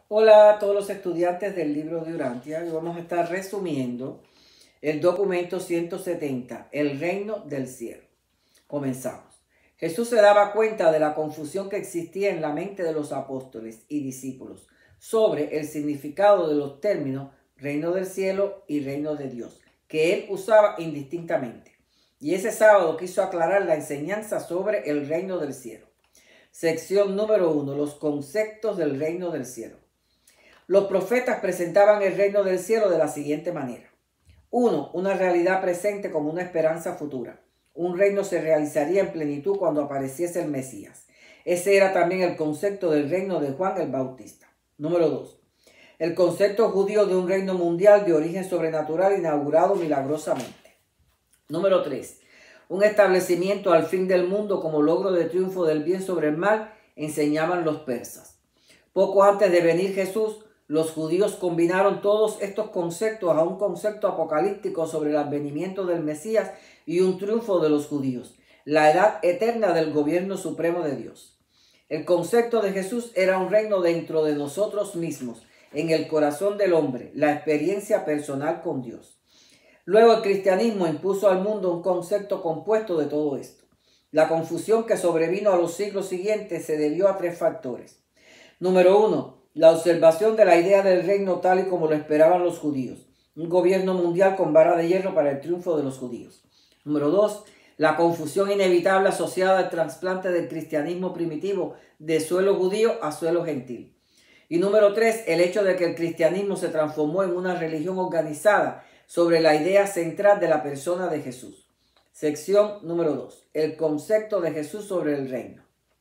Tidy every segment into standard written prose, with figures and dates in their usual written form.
Hola a todos los estudiantes del libro de Urantia. Hoy vamos a estar resumiendo el documento 170, el reino del cielo. Comenzamos. Jesús se daba cuenta de la confusión que existía en la mente de los apóstoles y discípulos sobre el significado de los términos reino del cielo y reino de Dios, que él usaba indistintamente. Y ese sábado quiso aclarar la enseñanza sobre el reino del cielo. Sección número 1. Los conceptos del reino del cielo. Los profetas presentaban el reino del cielo de la siguiente manera. 1. Una realidad presente como una esperanza futura. Un reino se realizaría en plenitud cuando apareciese el Mesías. Ese era también el concepto del reino de Juan el Bautista. Número 2. El concepto judío de un reino mundial de origen sobrenatural inaugurado milagrosamente. Número 3. Un establecimiento al fin del mundo como logro de triunfo del bien sobre el mal, enseñaban los persas. Poco antes de venir Jesús, los judíos combinaron todos estos conceptos a un concepto apocalíptico sobre el advenimiento del Mesías y un triunfo de los judíos, la edad eterna del gobierno supremo de Dios. El concepto de Jesús era un reino dentro de nosotros mismos, en el corazón del hombre, la experiencia personal con Dios. Luego el cristianismo impuso al mundo un concepto compuesto de todo esto. La confusión que sobrevino a los siglos siguientes se debió a 3 factores. Número 1. La observación de la idea del reino tal y como lo esperaban los judíos. Un gobierno mundial con vara de hierro para el triunfo de los judíos. Número 2. La confusión inevitable asociada al trasplante del cristianismo primitivo de suelo judío a suelo gentil. Y número 3. El hecho de que el cristianismo se transformó en una religión organizada sobre la idea central de la persona de Jesús. Sección número 2. El concepto de Jesús sobre el reino.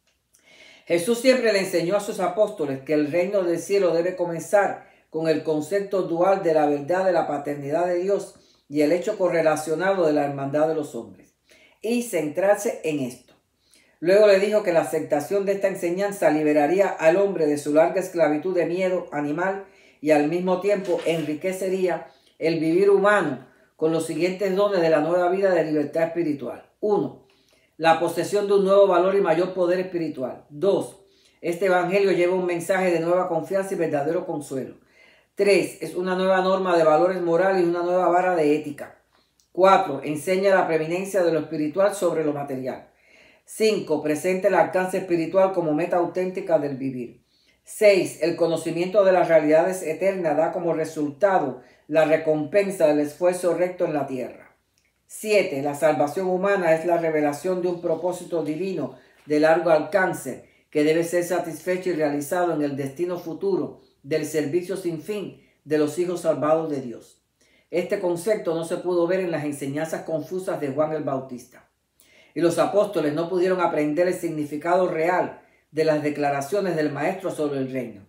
Jesús siempre le enseñó a sus apóstoles que el reino del cielo debe comenzar con el concepto dual de la verdad de la paternidad de Dios y el hecho correlacionado de la hermandad de los hombres, y centrarse en esto. Luego le dijo que la aceptación de esta enseñanza liberaría al hombre de su larga esclavitud de miedo animal y al mismo tiempo enriquecería el vivir humano con los siguientes dones de la nueva vida de libertad espiritual. 1. La posesión de un nuevo valor y mayor poder espiritual. 2. Este evangelio lleva un mensaje de nueva confianza y verdadero consuelo. 3. Es una nueva norma de valores morales y una nueva vara de ética. 4. Enseña la preeminencia de lo espiritual sobre lo material. 5. Presenta el alcance espiritual como meta auténtica del vivir. 6. El conocimiento de las realidades eternas da como resultado la recompensa del esfuerzo recto en la tierra. 7. La salvación humana es la revelación de un propósito divino de largo alcance que debe ser satisfecho y realizado en el destino futuro del servicio sin fin de los hijos salvados de Dios. Este concepto no se pudo ver en las enseñanzas confusas de Juan el Bautista. Y los apóstoles no pudieron aprender el significado real de las declaraciones del Maestro sobre el reino.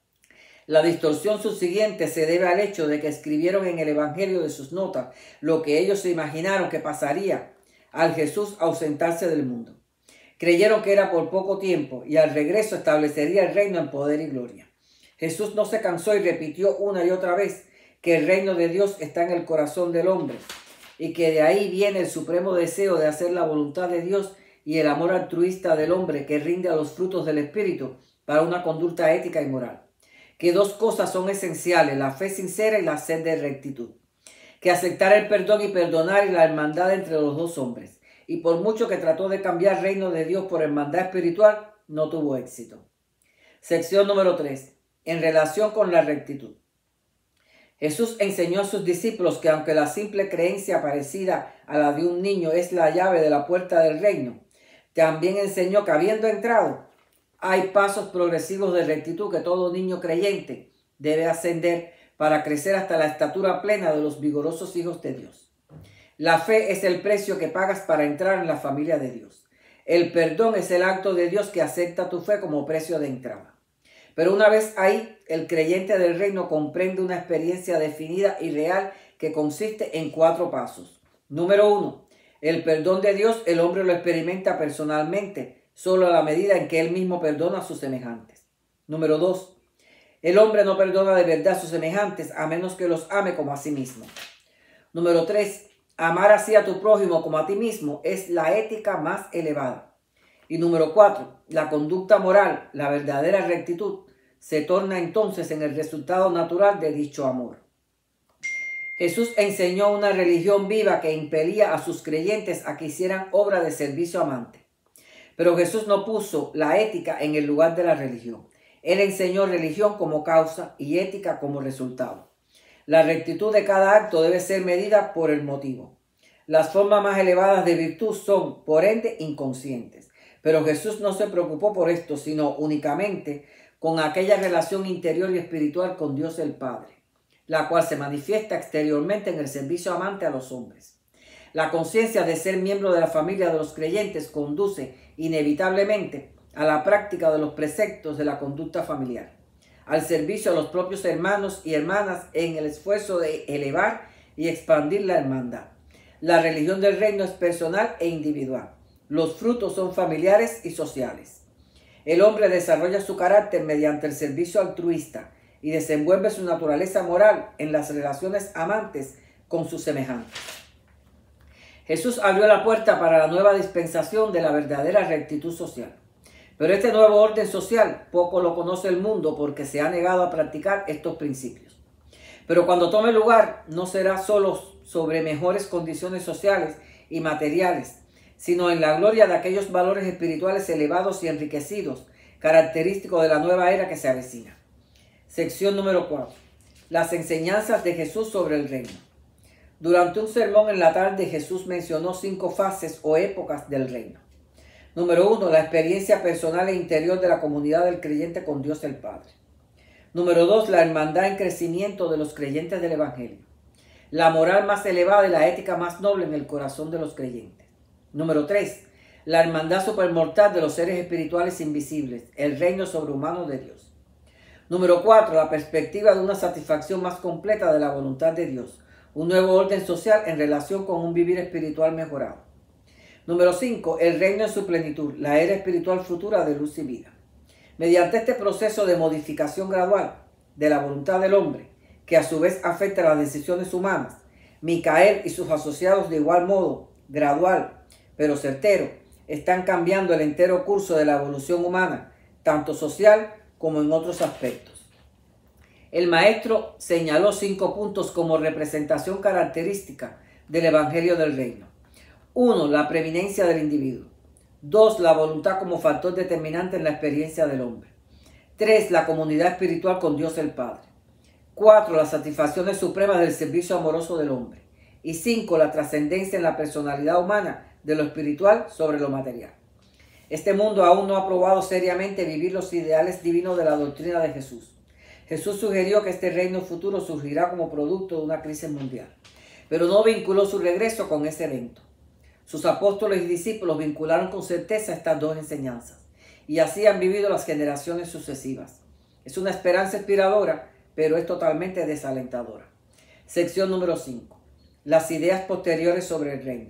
La distorsión subsiguiente se debe al hecho de que escribieron en el Evangelio de sus notas lo que ellos se imaginaron que pasaría al Jesús ausentarse del mundo. Creyeron que era por poco tiempo y al regreso establecería el reino en poder y gloria. Jesús no se cansó y repitió una y otra vez que el reino de Dios está en el corazón del hombre y que de ahí viene el supremo deseo de hacer la voluntad de Dios y el amor altruista del hombre que rinde a los frutos del Espíritu para una conducta ética y moral. Que 2 cosas son esenciales, la fe sincera y la sed de rectitud. Que aceptar el perdón y perdonar y la hermandad entre los 2 hombres. Y por mucho que trató de cambiar el reino de Dios por hermandad espiritual, no tuvo éxito. Sección número 3. En relación con la rectitud. Jesús enseñó a sus discípulos que aunque la simple creencia parecida a la de un niño es la llave de la puerta del reino, también enseñó que habiendo entrado, hay pasos progresivos de rectitud que todo niño creyente debe ascender para crecer hasta la estatura plena de los vigorosos hijos de Dios. La fe es el precio que pagas para entrar en la familia de Dios. El perdón es el acto de Dios que acepta tu fe como precio de entrada. Pero una vez ahí, el creyente del reino comprende una experiencia definida y real que consiste en 4 pasos. Número 1. El perdón de Dios el hombre lo experimenta personalmente, solo a la medida en que él mismo perdona a sus semejantes. Número 2. El hombre no perdona de verdad a sus semejantes a menos que los ame como a sí mismo. Número 3. Amar así a tu prójimo como a ti mismo es la ética más elevada. Y número 4. La conducta moral, la verdadera rectitud, se torna entonces en el resultado natural de dicho amor. Jesús enseñó una religión viva que impelía a sus creyentes a que hicieran obra de servicio amante. Pero Jesús no puso la ética en el lugar de la religión. Él enseñó religión como causa y ética como resultado. La rectitud de cada acto debe ser medida por el motivo. Las formas más elevadas de virtud son, por ende, inconscientes. Pero Jesús no se preocupó por esto, sino únicamente con aquella relación interior y espiritual con Dios el Padre, la cual se manifiesta exteriormente en el servicio amante a los hombres. La conciencia de ser miembro de la familia de los creyentes conduce inevitablemente a la práctica de los preceptos de la conducta familiar, al servicio a los propios hermanos y hermanas en el esfuerzo de elevar y expandir la hermandad. La religión del reino es personal e individual. Los frutos son familiares y sociales. El hombre desarrolla su carácter mediante el servicio altruista y desenvuelve su naturaleza moral en las relaciones amantes con sus semejantes. Jesús abrió la puerta para la nueva dispensación de la verdadera rectitud social. Pero este nuevo orden social poco lo conoce el mundo porque se ha negado a practicar estos principios. Pero cuando tome lugar, no será solo sobre mejores condiciones sociales y materiales, sino en la gloria de aquellos valores espirituales elevados y enriquecidos, característicos de la nueva era que se avecina. Sección número 4. Las enseñanzas de Jesús sobre el reino. Durante un sermón en la tarde, Jesús mencionó 5 fases o épocas del reino. Número 1. La experiencia personal e interior de la comunidad del creyente con Dios el Padre. Número 2. La hermandad en crecimiento de los creyentes del Evangelio. La moral más elevada y la ética más noble en el corazón de los creyentes. Número 3. La hermandad supermortal de los seres espirituales invisibles, el reino sobrehumano de Dios. Número 4. La perspectiva de una satisfacción más completa de la voluntad de Dios, un nuevo orden social en relación con un vivir espiritual mejorado. Número 5. El reino en su plenitud, la era espiritual futura de luz y vida. Mediante este proceso de modificación gradual de la voluntad del hombre, que a su vez afecta las decisiones humanas, Micael y sus asociados de igual modo, gradual, pero certero, están cambiando el entero curso de la evolución humana, tanto social como en otros aspectos. El maestro señaló 5 puntos como representación característica del Evangelio del Reino. 1. La preeminencia del individuo. 2. La voluntad como factor determinante en la experiencia del hombre. 3. La comunidad espiritual con Dios el Padre. 4. Las satisfacciones supremas del servicio amoroso del hombre. Y 5. La trascendencia en la personalidad humana de lo espiritual sobre lo material. Este mundo aún no ha probado seriamente vivir los ideales divinos de la doctrina de Jesús. Jesús sugirió que este reino futuro surgirá como producto de una crisis mundial, pero no vinculó su regreso con ese evento. Sus apóstoles y discípulos vincularon con certeza estas 2 enseñanzas, y así han vivido las generaciones sucesivas. Es una esperanza inspiradora, pero es totalmente desalentadora. Sección número 5. Las ideas posteriores sobre el reino.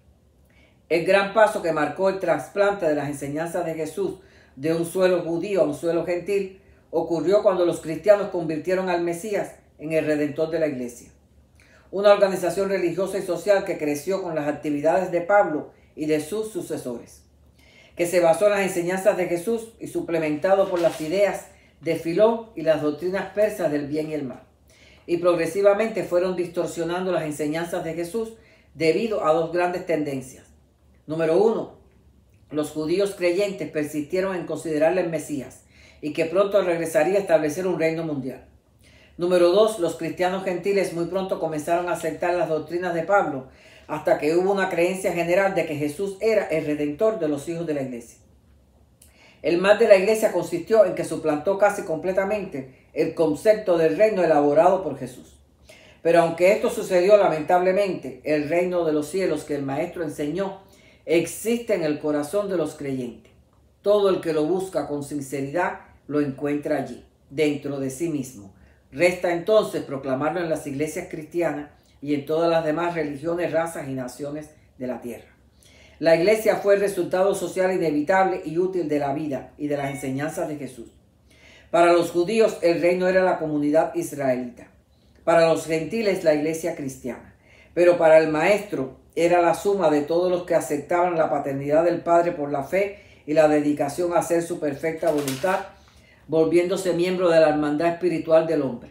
El gran paso que marcó el trasplante de las enseñanzas de Jesús de un suelo judío a un suelo gentil ocurrió cuando los cristianos convirtieron al Mesías en el Redentor de la Iglesia. Una organización religiosa y social que creció con las actividades de Pablo y de sus sucesores, que se basó en las enseñanzas de Jesús y suplementado por las ideas de Filón y las doctrinas persas del bien y el mal. Y progresivamente fueron distorsionando las enseñanzas de Jesús debido a 2 grandes tendencias. Número 1. Los judíos creyentes persistieron en considerarle el Mesías y que pronto regresaría a establecer un reino mundial. Número 2. Los cristianos gentiles muy pronto comenzaron a aceptar las doctrinas de Pablo hasta que hubo una creencia general de que Jesús era el redentor de los hijos de la iglesia. El mal de la iglesia consistió en que suplantó casi completamente el concepto del reino elaborado por Jesús. Pero aunque esto sucedió lamentablemente, el reino de los cielos que el Maestro enseñó existe en el corazón de los creyentes. Todo el que lo busca con sinceridad lo encuentra allí, dentro de sí mismo. Resta entonces proclamarlo en las iglesias cristianas y en todas las demás religiones, razas y naciones de la tierra. La iglesia fue el resultado social inevitable y útil de la vida y de las enseñanzas de Jesús. Para los judíos el reino era la comunidad israelita. Para los gentiles la iglesia cristiana. Pero para el Maestro era la suma de todos los que aceptaban la paternidad del Padre por la fe y la dedicación a hacer su perfecta voluntad, volviéndose miembro de la hermandad espiritual del hombre.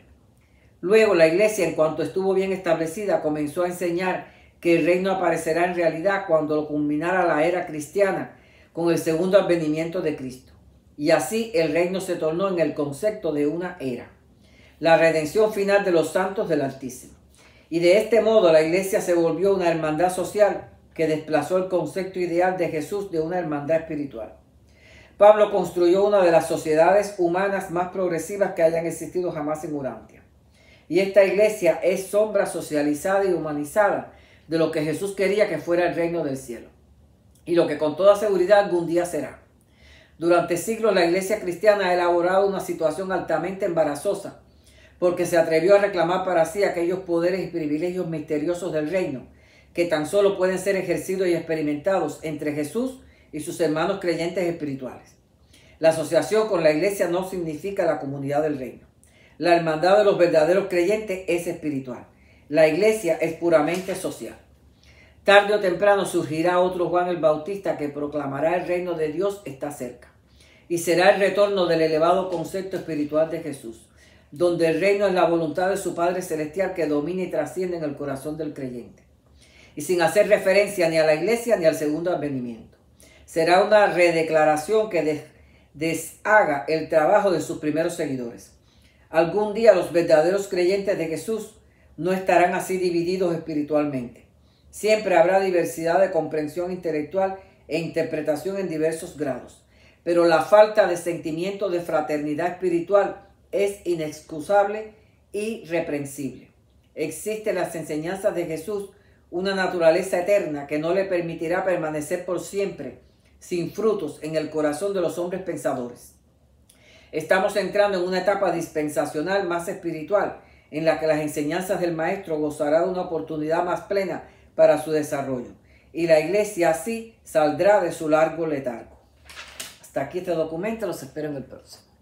Luego la iglesia, en cuanto estuvo bien establecida, comenzó a enseñar que el reino aparecerá en realidad cuando culminara la era cristiana con el segundo advenimiento de Cristo. Y así el reino se tornó en el concepto de una era, la redención final de los santos del Altísimo. Y de este modo la iglesia se volvió una hermandad social que desplazó el concepto ideal de Jesús de una hermandad espiritual. Pablo construyó una de las sociedades humanas más progresivas que hayan existido jamás en Urantia. Y esta iglesia es sombra socializada y humanizada de lo que Jesús quería que fuera el reino del cielo, y lo que con toda seguridad algún día será. Durante siglos la iglesia cristiana ha elaborado una situación altamente embarazosa, porque se atrevió a reclamar para sí aquellos poderes y privilegios misteriosos del reino, que tan solo pueden ser ejercidos y experimentados entre Jesús y sus hermanos creyentes espirituales. La asociación con la iglesia no significa la comunidad del reino. La hermandad de los verdaderos creyentes es espiritual. La iglesia es puramente social. Tarde o temprano surgirá otro Juan el Bautista que proclamará el reino de Dios está cerca. Y será el retorno del elevado concepto espiritual de Jesús, donde el reino es la voluntad de su Padre Celestial que domina y trasciende en el corazón del creyente. Y sin hacer referencia ni a la iglesia ni al segundo advenimiento. Será una redeclaración que deshaga el trabajo de sus primeros seguidores. Algún día los verdaderos creyentes de Jesús no estarán así divididos espiritualmente. Siempre habrá diversidad de comprensión intelectual e interpretación en diversos grados. Pero la falta de sentimiento de fraternidad espiritual es inexcusable y irreprensible. Existe en las enseñanzas de Jesús una naturaleza eterna que no le permitirá permanecer por siempre sin frutos en el corazón de los hombres pensadores. Estamos entrando en una etapa dispensacional más espiritual, en la que las enseñanzas del Maestro gozarán de una oportunidad más plena para su desarrollo, y la iglesia así saldrá de su largo letargo. Hasta aquí este documento, los espero en el próximo.